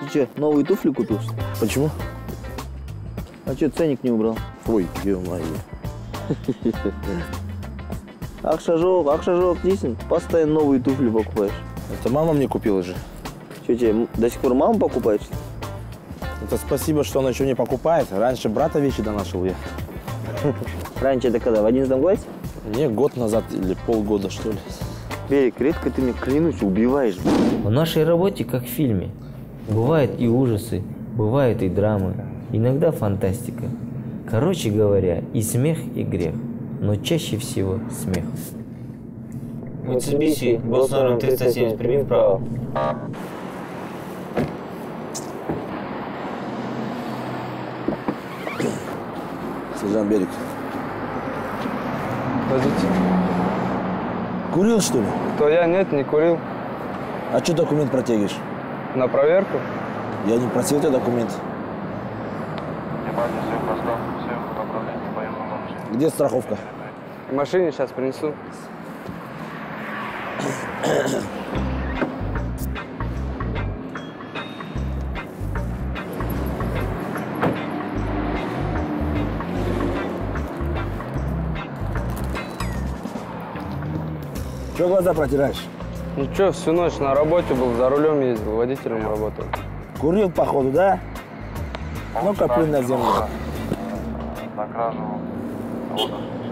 Ты че, новые туфли купил? Почему? А че, ценник не убрал? Ой, ё-моё. Ақша жоқ дейсің, постоянно новые туфли покупаешь. Это мама мне купила же. Че, тебе до сих пор мама покупаешь? Это спасибо, что она еще не покупает. Раньше брата вещи донашивал я. Раньше это когда, в 11 классе? Не, год назад или полгода, что ли. Берег, редко ты меня, клянусь, убиваешь. В нашей работе как в фильме. Бывают и ужасы, бывают и драмы, иногда фантастика. Короче говоря, и смех, и грех, но чаще всего смех. Mitsubishi, был с номером 370, прими вправо. Сержант Берег. Подождите. Курил, что ли? То я нет, не курил. А что документ протягиваешь? На проверку? Я не просил тебя документ. Где страховка? В машине сейчас принесу. Чего глаза протираешь? Ничего, всю ночь на работе был, за рулем ездил, водителем работал. Курил, походу, да? Ну-ка, плюнь на землю. На кражу.